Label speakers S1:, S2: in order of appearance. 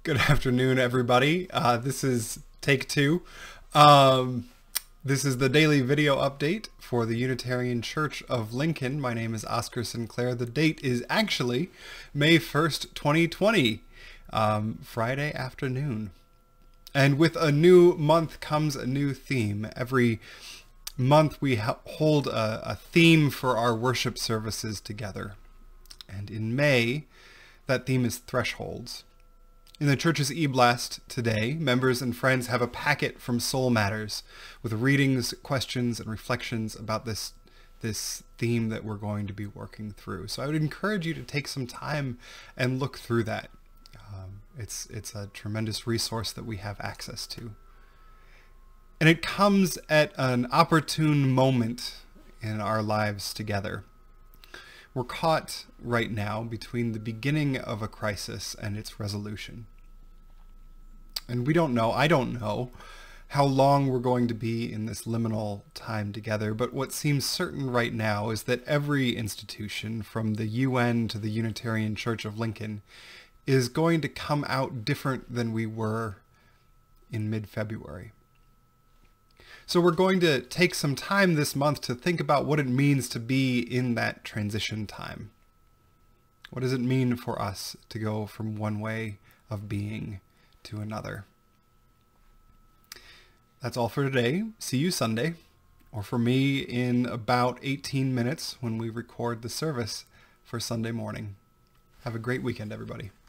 S1: Good afternoon, everybody. This is take two. This is the daily video update for the Unitarian Church of Lincoln. My name is Oscar Sinclair. The date is actually May 1st, 2020, Friday afternoon. And with a new month comes a new theme. Every month we hold a theme for our worship services together. And in May, that theme is thresholds. In the church's e-blast today, members and friends have a packet from Soul Matters with readings, questions, and reflections about this theme that we're going to be working through. So I would encourage you to take some time and look through that. It's a tremendous resource that we have access to. And it comes at an opportune moment in our lives together. We're caught right now between the beginning of a crisis and its resolution. And I don't know how long we're going to be in this liminal time together, but what seems certain right now is that every institution, from the UN to the Unitarian Church of Lincoln, is going to come out different than we were in mid-February. So we're going to take some time this month to think about what it means to be in that transition time. What does it mean for us to go from one way of being to another? That's all for today. See you Sunday, or for me in about 18 minutes when we record the service for Sunday morning. Have a great weekend, everybody.